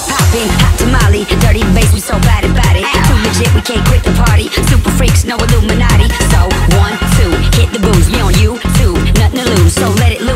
it poppin', hot tamale, dirty bass, we so bad about it. Too legit, we can't quit the party. Super freaks, no Illuminati. So 1, 2, hit the booze, we on YouTube, nothing to lose, so let it loose.